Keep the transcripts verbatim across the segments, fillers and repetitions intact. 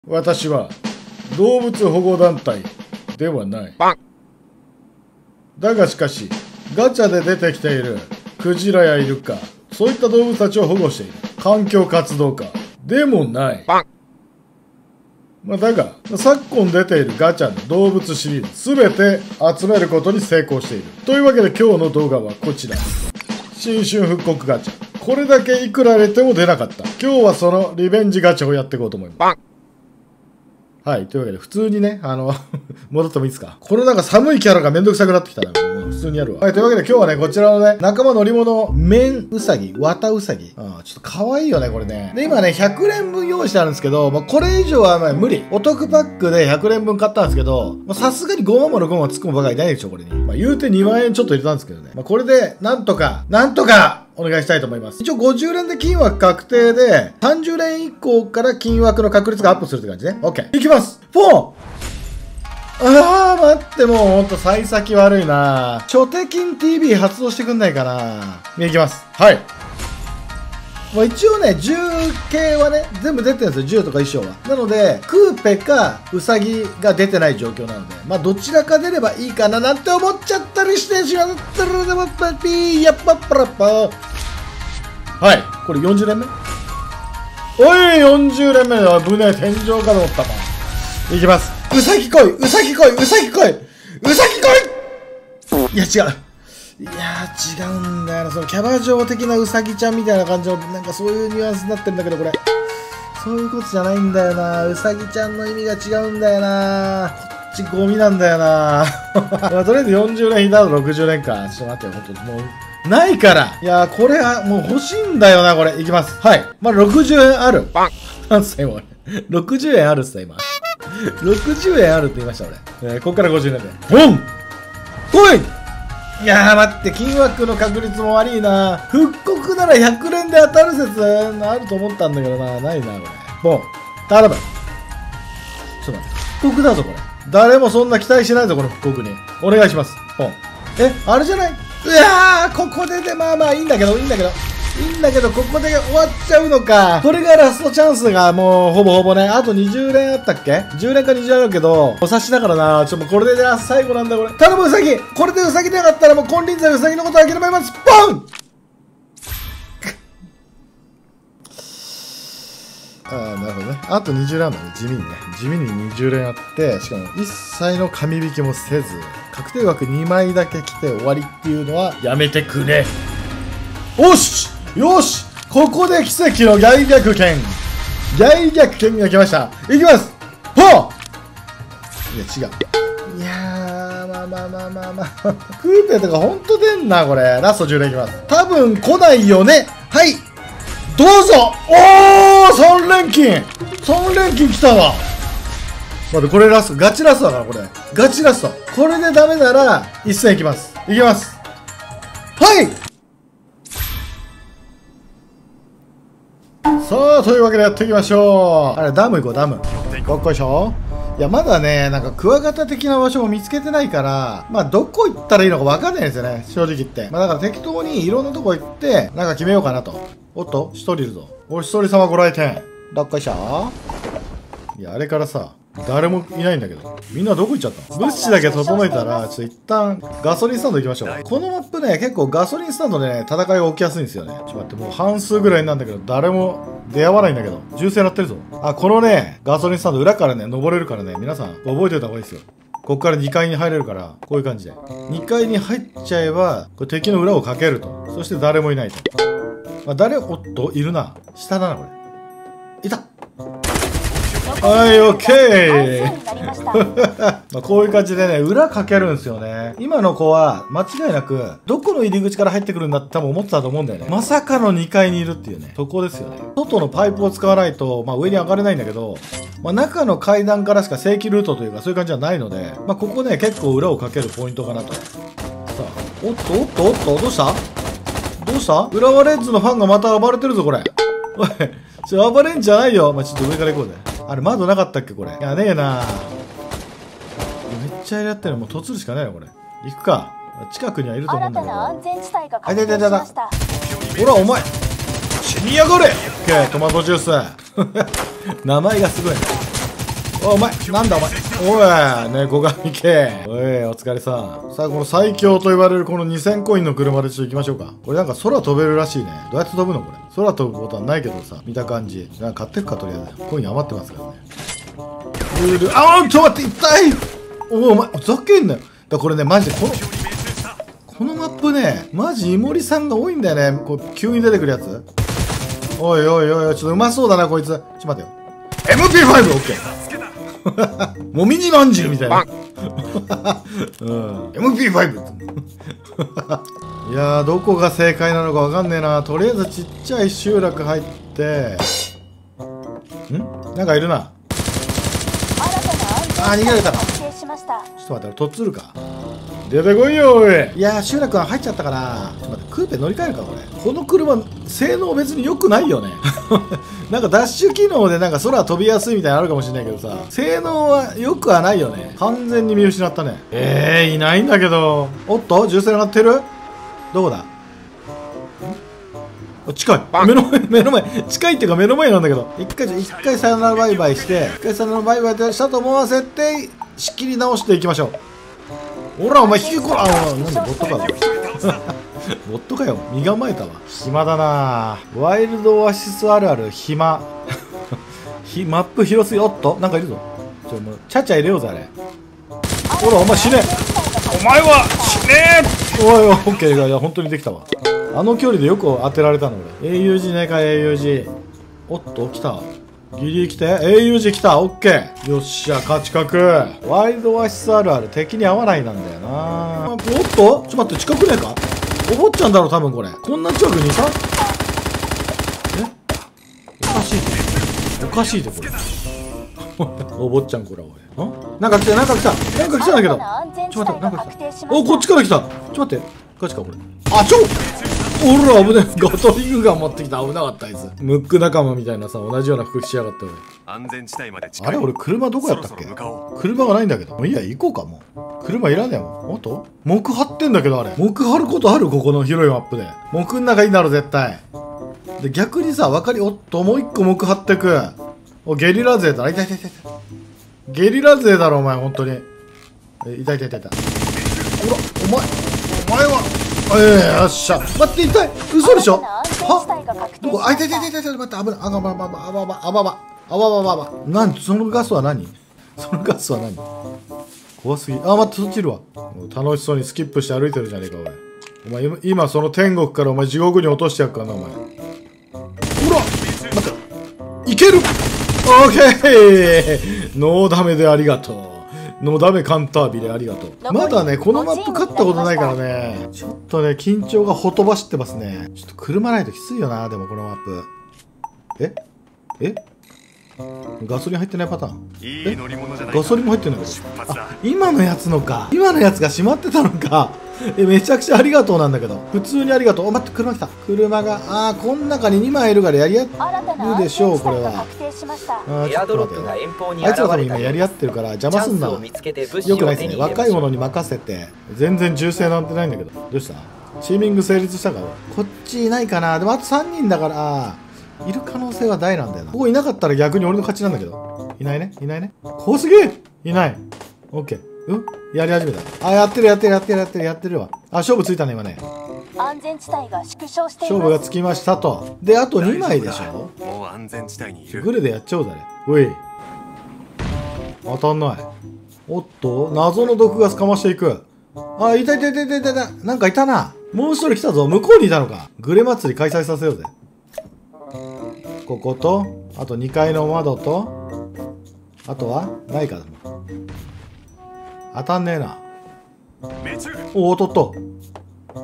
私は動物保護団体ではない。だがしかし、ガチャで出てきているクジラやイルカ、そういった動物たちを保護している環境活動家でもない。まあ、だが、昨今出ているガチャの動物シリーズすべて集めることに成功している。というわけで今日の動画はこちら。新春復刻ガチャ。これだけいくら入れても出なかった。今日はそのリベンジガチャをやっていこうと思います。はい。というわけで、普通にね、あの、戻ってもいいですか？このなんか寒いキャラがめんどくさくなってきたな。もう普通にやるわ。はい。というわけで今日はね、こちらのね、仲間乗り物、メンウサギ、ワタウサギ。ああ、ちょっと可愛いよね、これね。で、今ね、ひゃくれんぶん用意してあるんですけど、まあ、これ以上はまあ無理。お得パックでひゃくれんぶん買ったんですけど、さすがにごまんもろくまんもつくもばかりないでしょ、これに。まあ、言うてにまんえんちょっと入れたんですけどね。まあ、これで、なんとか、なんとか、お願いしたいと思います。一応ごじゅうれんで金枠確定で、さんじゅうれん以降から金枠の確率がアップするって感じね。OK。いきます。ポン！あー、待って、もうほんと幸先悪いな。初手金 ティービー 発動してくんないかな。いきます。はい。もう一応ね、銃系はね、全部出てるんですよ。銃とか衣装は。なので、クーペかウサギが出てない状況なので、まあどちらか出ればいいかななんて思っちゃったりしてしまったらでもパピーやっぱパラパー。はい。これよんじゅうれんめ？おい、よんじゅうれんめだ。危ねえ、天井かと思ったか。いきます。ウサギ来い、ウサギ来い、ウサギ来い、ウサギ来い。いや、違う。いやー、違うんだよな。そのキャバ嬢的なウサギちゃんみたいな感じの、なんかそういうニュアンスになってるんだけど、これ。そういうことじゃないんだよな。ウサギちゃんの意味が違うんだよな。こっちゴミなんだよな。まあ、とりあえずよんじゅうれん引いたらろくじゅうれんか。ちょっと待ってよ、ほんと。もう、ないから。いやー、これはもう欲しいんだよな、これ。いきます。はい。まあ、ろくじゅうえんある。なんすか、今。ろくじゅうえんあるっすよ、今。ろくじゅうえんあるって言いました、俺。えー、こっからごじゅうれんで。ボン！来い！いやー待って、金枠の確率も悪いな。復刻ならひゃくれんで当たる説あると思ったんだけどな。ないな、これ。ボン。頼む。ちょっと待って。復刻だぞ、これ。誰もそんな期待しないぞ、この復刻に。お願いします。ボン。え、あれじゃない？うわー、ここでで、まあまあいいんだけど、いいんだけど。いいんだけど、ここで終わっちゃうのか。これがラストチャンスがもうほぼほぼね。あとにじゅうれんあったっけ ?じゅう 連かにじゅうあるけど、お察しだからな。ちょっとこれでラスト最後なんだこれ。頼むウサギ！これでウサギでなかったらもう金輪際ウサギのこと諦めます。ポン！ああ、なるほどね。あとにじゅうれんだね。地味にね。地味ににじゅうれんあって、しかも一切の紙引きもせず、確定枠にまいだけ来て終わりっていうのはやめてくれ。おし！よし！ここで奇跡の大逆転！大逆転が来ました。いきます！ほう！いや、違う。いやー、まあまあまあまあまあ。クーペとかほんと出んな、これ。ラストじゅうれんいきます。多分来ないよね。はい！どうぞ！おー！ さん 連金 !さん 連金来たわ。待って、これラスト。ガチラストだから、これ。ガチラスト。これでダメなら、一戦いきます。いきます。はい！さあ、というわけでやっていきましょう。あれ、ダム行こう、ダム。どっこいしょ。いや、まだね、なんか、クワガタ的な場所も見つけてないから、まあ、どこ行ったらいいのかわかんないですよね、正直言って。まあ、だから適当にいろんなとこ行って、なんか決めようかなと。おっと、一人いるぞ。お一人様ご来店。どっこいしょ。いや、あれからさ、誰もいないんだけど。みんなどこ行っちゃったの？物資だけ整えたら、ちょっと一旦ガソリンスタンド行きましょう。このマップね、結構ガソリンスタンドでね、戦いが起きやすいんですよね。ちょっと待って、もう半数ぐらいなんだけど、誰も出会わないんだけど。銃声鳴ってるぞ。あ、このね、ガソリンスタンド裏からね、登れるからね、皆さん覚えておいた方がいいですよ。こっからにかいに入れるから、こういう感じで。にかいに入っちゃえば、これ敵の裏をかけると。そして誰もいないと。まあ、誰、おっと、いるな。下だな、これ。いた！はい、オッケーまあこういう感じでね、裏かけるんですよね。今の子は、間違いなく、どこの入り口から入ってくるんだって多分思ってたと思うんだよね。まさかのにかいにいるっていうね。そこですよね。外のパイプを使わないと、まあ上に上がれないんだけど、まあ中の階段からしか正規ルートというかそういう感じじゃないので、まあここね、結構裏をかけるポイントかなと。さあ、おっとおっとおっと、どうしたどうした浦和レッズのファンがまた暴れてるぞ、これ。おい、それ暴れんじゃないよ。まあちょっと上から行こうぜ。あれ、窓なかったっけこれ。いやねえな。めっちゃやってる。もう突るしかないよ、これ。行くか。近くにはいると思うんだけど。あ、いたいたいたいた。ほら、お前死にやがれ。オッケー、トマトジュース。名前がすごいね。 お前なんだお前。おい猫神系。おいお疲れさん。さあこの最強と言われるこのにせんコインの車でちょっと行きましょうか。これなんか空飛べるらしいね。どうやって飛ぶのこれ。空飛ぶことはないけどさ、見た感じなんか買ってくか。とりあえずコイン余ってますからね。ルールあーちょっと待って痛い。おおお前ふざけんなよ。だこれねマジでこのこのマップねマジイモリさんが多いんだよね。こう急に出てくるやつ。おいおいおい、ちょっとうまそうだなこいつ。ちょっと待ってよ。 エムピーファイブ オッケー もみじまんじゅうみたいなうん、エムピーファイブ いやーどこが正解なのかわかんねえな。とりあえずちっちゃい集落入って、んなんかいるな。あー逃げられたな。ちょっと待って、とっつるか。出てこいよおい。いやー集落は入っちゃったかな。ちょっと待って、クーペ乗り換えるかこれ。この車性能別に良くないよねなんかダッシュ機能でなんか空飛びやすいみたいなのあるかもしれないけどさ、性能は良くはないよね。完全に見失ったね。えーいないんだけど。おっと銃声上がってる。どこだ。近い。目の前目の前近いっていうか目の前なんだけど、一回一回さよならバイバイして一回さよならバイバイしたと思わせて仕切り直していきましょう。ほらお前引きこら。あなんでボットかボットかよ。身構えたわ。暇だな。ワイルドオアシスあるある暇ひマップ広すぎ。おっとなんかいるぞ。ちょもうちゃちゃ入れようぜあれ。ほらお前死ね。お前は死ねー。おいおいオッケー。いや本当にできたわ。あの距離でよく当てられたの俺。 エーユージー ねえか エーユージー。 おっと来た。ギリ来て エーユージー 来た。オッケー。よっしゃ勝ち確。ワイルドオアシスあるある敵に合わないなんだよな。おっとちょっと待って近くねえか。お坊ちゃんだろ多分これ。こんな近くにいた。えおかしいっておかしいってこれお坊ちゃんこれおい。んなんか来たなんか来たなんか来たんだけど。ちょっと待ってなんか来た。おこっちから来た。ちょっと待ってガチかこれ。あちょおら危ねえ。ガトリングガン持ってきた。危なかったあいつ。ムック仲間みたいなさ同じような服着しやがって俺。安全地帯まで近い。あれ俺車どこやったっけ。車がないんだけど。もういいや行こうかもう。車いらねえもん。おっと木張ってんだけどあれ。木張ることあるここの広いマップで。木ん中いいだろ絶対。で逆にさ分かり。おっともう一個木張ってく。おゲリラ勢だ。いたいたいたいた。ゲリラ勢だろお前本当に。えいたいたいたいた。ほらお前お前はええよっしゃ。待って痛い。嘘でしょ。はどこ。あいたいたいたいたいた。待って危ない。あばばばばばばばばばばばば。何そのガスは何。そのガスは何。怖すぎ。あ待ってそっちいるわ。楽しそうにスキップして歩いてるじゃねえかお前。お前今その天国からお前地獄に落としてやっからなお前。ほら待っていける。オッケーノーダメでありがとう。ノーダメカンタービレありがとう。まだねこのマップ勝ったことないからねちょっとね緊張がほとばしってますね。ちょっと車ないときついよな。でもこのマップええガソリン入ってないパターン。えガソリンも入ってないけど。あ今のやつのか。今のやつが閉まってたのか。えめちゃくちゃありがとうなんだけど普通にありがとう。お待って車来た。車がああこん中ににまいいるからやり合ってるでしょうこれは。あちょっと待ってあいつら多分今やり合ってるから邪魔すんな。よくないですね。若い者に任せて全然銃声なんてないんだけど。どうしたチーミング成立したか。こっちいないかな。でもあとさんにんだからいる可能性は大なんだよな。ここいなかったら逆に俺の勝ちなんだけど。いないねいないね。怖すぎいない。オッケー。うんやり始めた。あやってるやってるやってるやってるやってるわ。あ勝負ついたね今ね。安全地帯が縮小しています。勝負がつきましたと。であとにまいでしょ。もう安全地帯にいる。グレでやっちゃおうぜ。おい当たんない。おっと謎の毒ガスかましていく。あいたいたいたいたいたいた。なんかいたな。もう一人来たぞ。向こうにいたのか。グレ祭り開催させようぜ。こことあとにかいの窓とあとはないか。当たんねえな。おお当たった。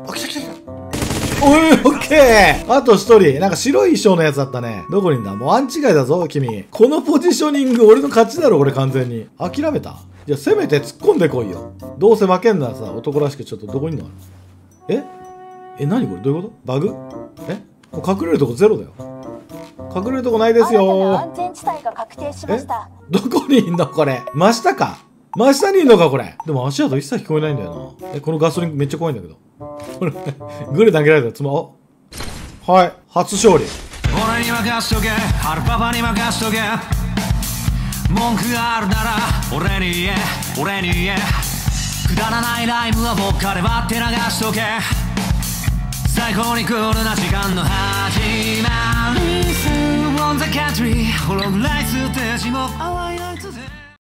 あ来た来た来た。おいオッケー。あとひとりなんか白い衣装のやつだったね。どこにいんだ。もうアンチ外だぞ君。このポジショニング俺の勝ちだろこれ完全に。諦めた。じゃあせめて突っ込んでこいよ。どうせ負けんならさ男らしくちょっとどこにいんの。ええ何これどういうことバグ。えもう隠れるとこゼロだよ。隠れるとこないですよ。安全地帯が確定しました。どこにいんのこれ。真下か。真下にいんのかこれ。でも足跡一切聞こえないんだよな。えこのガソリンめっちゃ怖いんだけど。これグレ投げられたらつまおはい初勝利。俺に任しとけハルパパに任しとけ文句があるなら俺に言え俺に言えくだらないライブは僕から割って流しとけ最高にクールな時間の始まり From the country ホログライステージも淡い